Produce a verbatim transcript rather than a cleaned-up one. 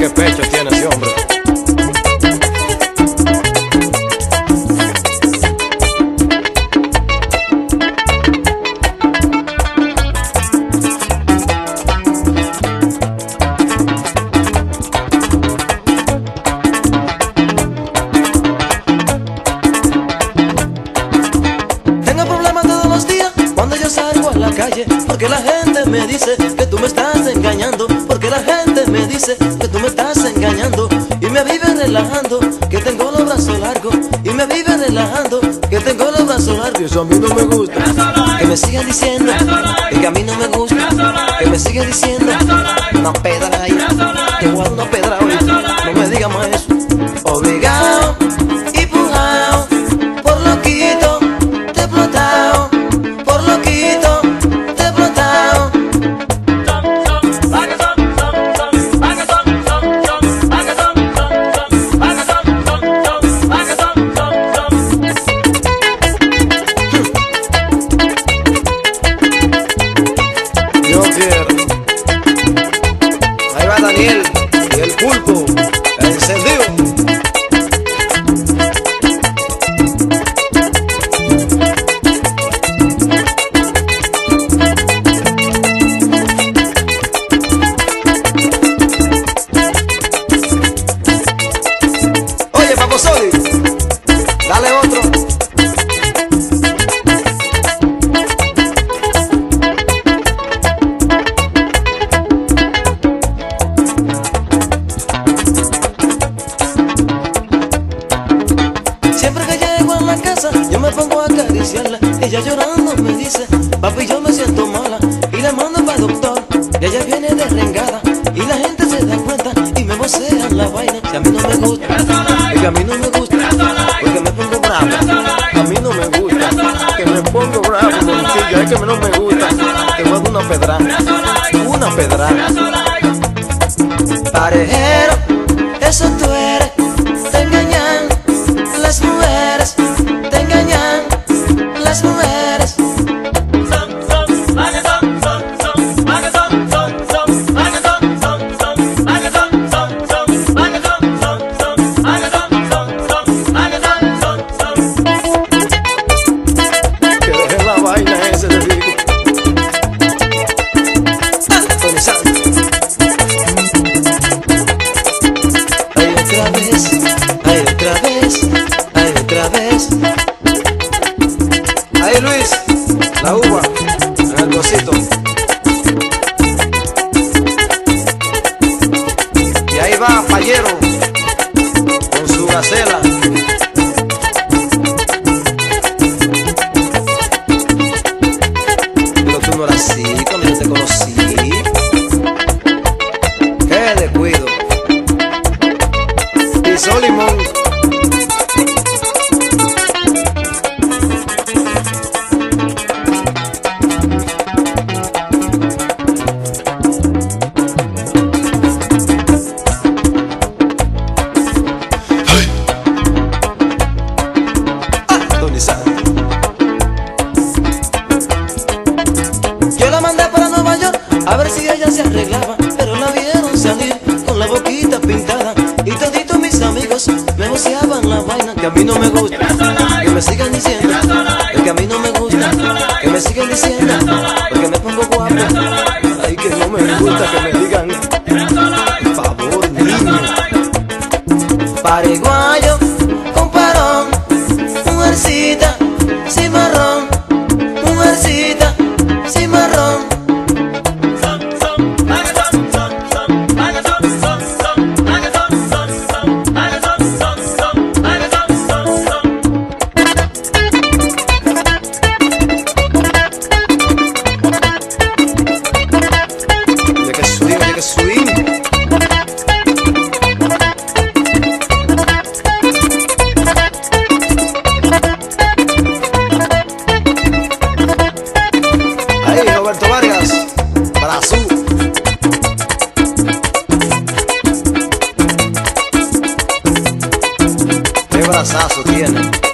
qué pecho tiene ese hombre. Tengo problemas todos los días cuando yo salgo a la calle, porque la gente me dice que tú me estás engañando, porque la gente me dice que tú me estás engañando, y me vive relajando que tengo los brazos largos, y me vive relajando que tengo los brazos largos. Y eso a mí no me gusta. Que me sigan diciendo que a mí no me gusta, que me sigan diciendo una pedra ahí, que voy a dar una pedra hoy. No me digas más eso. Obligado y pujado, por loquito, te he explotado, por loquito, te he explotado. Yo quiero. Ahí va Daniel y el pulpo, encendido. Oye, Papo Soli, dale otro. Siempre que llego a la casa yo me pongo a acariciarla, ella llorando me dice, papi yo me siento mala, y la mando para el doctor, y ella viene derrengada, y la gente se da cuenta y me vocean la vaina. Si a mí no me gusta, porque a mí no me gusta, porque me pongo bravo, a mí no me gusta, que me pongo bravo, moncilla, es que no me gusta, que me hago una pedra, una pedra. Parejero, eso tú eres, te engañan las mujeres, te engañan las mujeres. Que dejen la vaina ese de digo. Tony Santos. Ay, otra vez, ay, otra vez, ay, otra vez. Ahí Luis, la uva, en el cosito. Y ahí va Payero, con su gacela. Pero tú no eras así cuando yo te conocí. Qué descuido. Y Sol Limón. Tony Santos. Yo la mandé para Nueva York a ver si ella se arreglaba, pero la vieron salir con la boquita pintada, y toditos mis amigos me voceaban la vaina. Que a mí no me gusta, que me sigan diciendo que a mí no me gusta, que me sigan diciendo porque me pongo guapo. Ay, que no me gusta que me digan. Por favor, niño. Paraguayo con parón, mujercita cimarrón, mujercita cimarrón. Oye, que swing, oye, que swing. Ahí, Roberto Vargas, Brasil. Qué brazazo tiene.